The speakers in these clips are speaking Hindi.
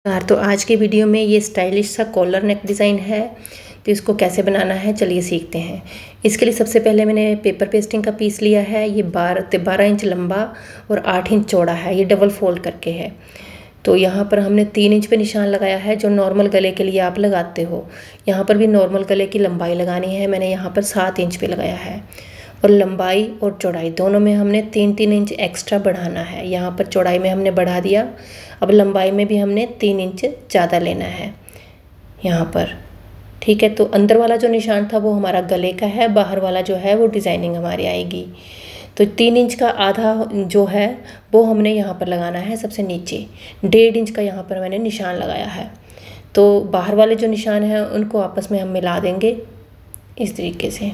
यार तो आज की वीडियो में ये स्टाइलिश सा कॉलर नेक डिज़ाइन है। तो इसको कैसे बनाना है चलिए सीखते हैं। इसके लिए सबसे पहले मैंने पेपर पेस्टिंग का पीस लिया है। ये 12 इंच लंबा और 8 इंच चौड़ा है। ये डबल फोल्ड करके है। तो यहाँ पर हमने 3 इंच पे निशान लगाया है जो नॉर्मल गले के लिए आप लगाते हो। यहाँ पर भी नॉर्मल गले की लंबाई लगानी है। मैंने यहाँ पर 7 इंच पे लगाया है और लंबाई और चौड़ाई दोनों में हमने 3-3 इंच एक्स्ट्रा बढ़ाना है। यहाँ पर चौड़ाई में हमने बढ़ा दिया, अब लंबाई में भी हमने 3 इंच ज़्यादा लेना है यहाँ पर। ठीक है, तो अंदर वाला जो निशान था वो हमारा गले का है, बाहर वाला जो है वो डिज़ाइनिंग हमारी आएगी। तो 3 इंच का आधा जो है वो हमने यहाँ पर लगाना है सबसे नीचे। 1.5 इंच का यहाँ पर मैंने निशान लगाया है। तो बाहर वाले जो निशान हैं उनको आपस में हम मिला देंगे इस तरीके से,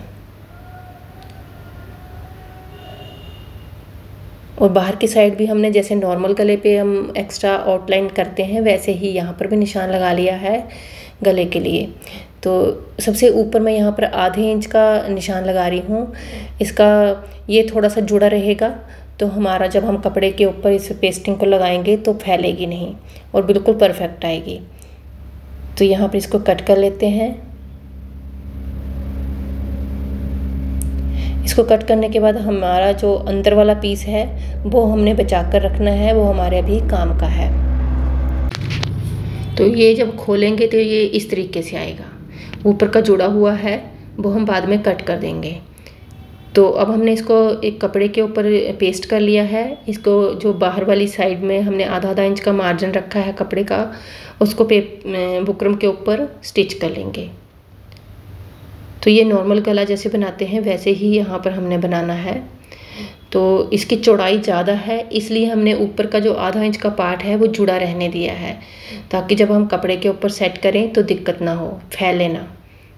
और बाहर की साइड भी हमने जैसे नॉर्मल गले पे हम एक्स्ट्रा आउटलाइन करते हैं वैसे ही यहाँ पर भी निशान लगा लिया है गले के लिए। तो सबसे ऊपर मैं यहाँ पर आधे इंच का निशान लगा रही हूँ। इसका ये थोड़ा सा जुड़ा रहेगा, तो हमारा जब हम कपड़े के ऊपर इस पेस्टिंग को लगाएंगे तो फैलेगी नहीं और बिल्कुल परफेक्ट आएगी। तो यहाँ पर इसको कट कर लेते हैं। इसको कट करने के बाद हमारा जो अंदर वाला पीस है वो हमने बचा कर रखना है, वो हमारे अभी काम का है। तो ये जब खोलेंगे तो ये इस तरीके से आएगा। ऊपर का जुड़ा हुआ है वो हम बाद में कट कर देंगे। तो अब हमने इसको एक कपड़े के ऊपर पेस्ट कर लिया है। इसको जो बाहर वाली साइड में हमने आधा इंच का मार्जिन रखा है कपड़े का, उसको बुकरम के ऊपर स्टिच कर लेंगे। तो ये नॉर्मल गला जैसे बनाते हैं वैसे ही यहाँ पर हमने बनाना है। तो इसकी चौड़ाई ज़्यादा है इसलिए हमने ऊपर का जो आधा इंच का पार्ट है वो जुड़ा रहने दिया है, ताकि जब हम कपड़े के ऊपर सेट करें तो दिक्कत ना हो, फैले ना।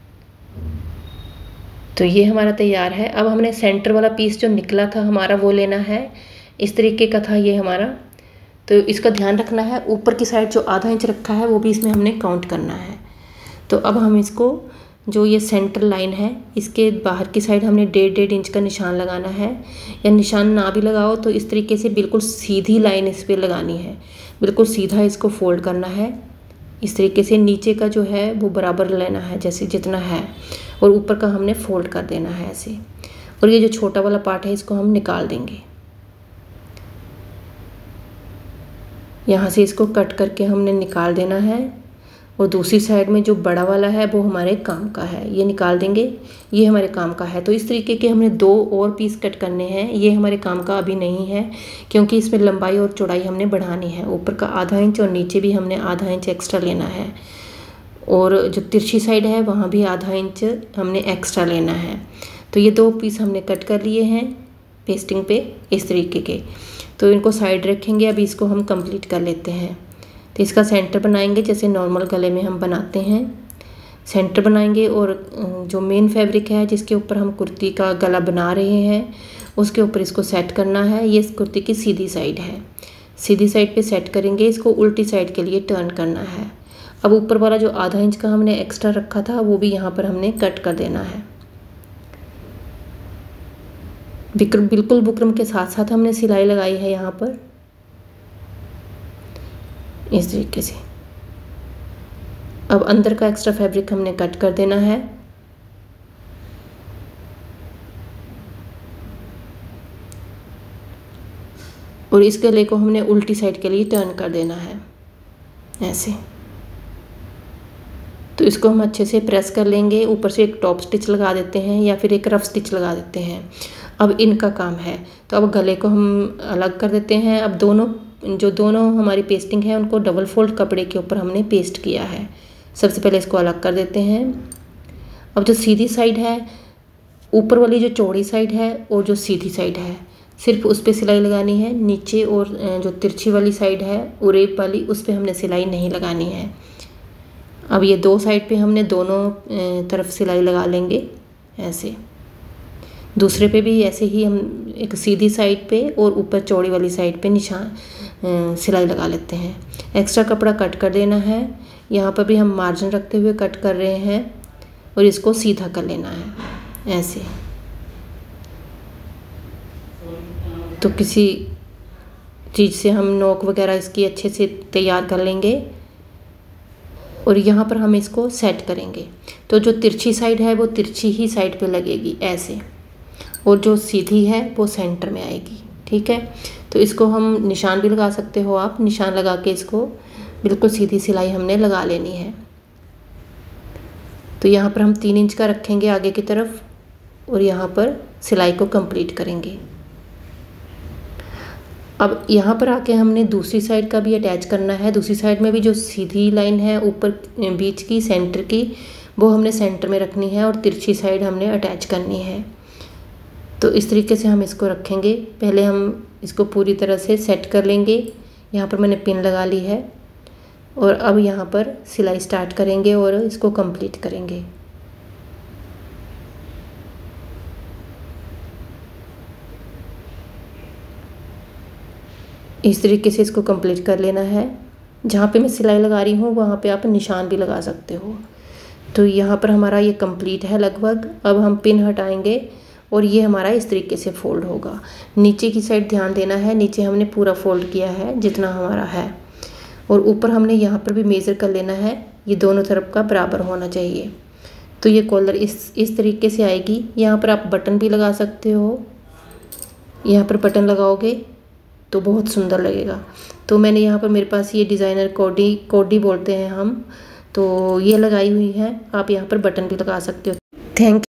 तो ये हमारा तैयार है। अब हमने सेंटर वाला पीस जो निकला था हमारा वो लेना है। इस तरीके का था ये हमारा। तो इसका ध्यान रखना है, ऊपर की साइड जो आधा इंच रखा है वो भी इसमें हमने काउंट करना है। तो अब हम इसको जो ये सेंटर लाइन है इसके बाहर की साइड हमने 1.5 इंच का निशान लगाना है, या निशान ना भी लगाओ तो इस तरीके से बिल्कुल सीधी लाइन इस पर लगानी है। बिल्कुल सीधा इसको फोल्ड करना है इस तरीके से। नीचे का जो है वो बराबर लेना है जैसे जितना है, और ऊपर का हमने फोल्ड कर देना है ऐसे। और ये जो छोटा वाला पार्ट है इसको हम निकाल देंगे। यहाँ से इसको कट करके हमने निकाल देना है, और दूसरी साइड में जो बड़ा वाला है वो हमारे काम का है, ये निकाल देंगे। ये हमारे काम का है। तो इस तरीके के हमने 2 और पीस कट करने हैं। ये हमारे काम का अभी नहीं है क्योंकि इसमें लंबाई और चौड़ाई हमने बढ़ानी है। ऊपर का आधा इंच और नीचे भी हमने आधा इंच एक्स्ट्रा लेना है, और जो तिरछी साइड है वहाँ भी आधा इंच हमने एक्स्ट्रा लेना है। तो ये 2 पीस हमने कट कर लिए हैं पेस्टिंग पे इस तरीके के। तो इनको साइड रखेंगे। अभी इसको हम कंप्लीट कर लेते हैं। तो इसका सेंटर बनाएंगे जैसे नॉर्मल गले में हम बनाते हैं। सेंटर बनाएंगे, और जो मेन फैब्रिक है जिसके ऊपर हम कुर्ती का गला बना रहे हैं उसके ऊपर इसको सेट करना है। ये इस कुर्ती की सीधी साइड है, सीधी साइड पे सेट करेंगे। इसको उल्टी साइड के लिए टर्न करना है। अब ऊपर वाला जो आधा इंच का हमने एक्स्ट्रा रखा था वो भी यहाँ पर हमने कट कर देना है। बिल्कुल बुकरम के साथ साथ हमने सिलाई लगाई है यहाँ पर इस तरीके से। अब अंदर का एक्स्ट्रा फैब्रिक हमने कट कर देना है। और इस गले को हमने उल्टी साइड के लिए टर्न कर देना है ऐसे। तो इसको हम अच्छे से प्रेस कर लेंगे। ऊपर से एक टॉप स्टिच लगा देते हैं या फिर एक रफ स्टिच लगा देते हैं। अब इनका काम है। तो अब गले को हम अलग कर देते हैं। अब दोनों हमारी पेस्टिंग है उनको डबल फोल्ड कपड़े के ऊपर हमने पेस्ट किया है। सबसे पहले इसको अलग कर देते हैं। अब जो सीधी साइड है, ऊपर वाली जो चौड़ी साइड है और जो सीधी साइड है, सिर्फ उस पर सिलाई लगानी है। नीचे और जो तिरछी वाली साइड है उरेप वाली, उस पर हमने सिलाई नहीं लगानी है। अब ये 2 साइड पे हमने दोनों तरफ सिलाई लगा लेंगे ऐसे। दूसरे पे भी ऐसे ही हम एक सीधी साइड पे और ऊपर चौड़ी वाली साइड पे निशान सिलाई लगा लेते हैं। एक्स्ट्रा कपड़ा कट कर देना है। यहाँ पर भी हम मार्जिन रखते हुए कट कर रहे हैं, और इसको सीधा कर लेना है ऐसे। तो किसी चीज़ से हम नोक वगैरह इसकी अच्छे से तैयार कर लेंगे और यहाँ पर हम इसको सेट करेंगे। तो जो तिरछी साइड है वो तिरछी ही साइड पे लगेगी ऐसे, और जो सीधी है वो सेंटर में आएगी। ठीक है, तो इसको हम निशान भी लगा सकते हो आप, निशान लगा के इसको बिल्कुल सीधी सिलाई हमने लगा लेनी है। तो यहाँ पर हम 3 इंच का रखेंगे आगे की तरफ और यहाँ पर सिलाई को कंप्लीट करेंगे। अब यहाँ पर आके हमने दूसरी साइड का भी अटैच करना है। दूसरी साइड में भी जो सीधी लाइन है ऊपर बीच की सेंटर की, वो हमने सेंटर में रखनी है और तिरछी साइड हमने अटैच करनी है। तो इस तरीके से हम इसको रखेंगे। पहले हम इसको पूरी तरह से सेट कर लेंगे। यहाँ पर मैंने पिन लगा ली है और अब यहाँ पर सिलाई स्टार्ट करेंगे और इसको कंप्लीट करेंगे। इस तरीके से इसको कंप्लीट कर लेना है। जहाँ पे मैं सिलाई लगा रही हूँ वहाँ पे आप निशान भी लगा सकते हो। तो यहाँ पर हमारा ये कंप्लीट है लगभग। अब हम पिन हटाएंगे और ये हमारा इस तरीके से फोल्ड होगा। नीचे की साइड ध्यान देना है, नीचे हमने पूरा फोल्ड किया है जितना हमारा है, और ऊपर हमने यहाँ पर भी मेज़र कर लेना है, ये दोनों तरफ का बराबर होना चाहिए। तो ये कॉलर इस तरीके से आएगी। यहाँ पर आप बटन भी लगा सकते हो, यहाँ पर बटन लगाओगे तो बहुत सुंदर लगेगा। तो मैंने यहाँ पर मेरे पास ये डिज़ाइनर कोडी बोलते हैं हम, तो ये लगाई हुई है। आप यहाँ पर बटन भी लगा सकते हो। थैंक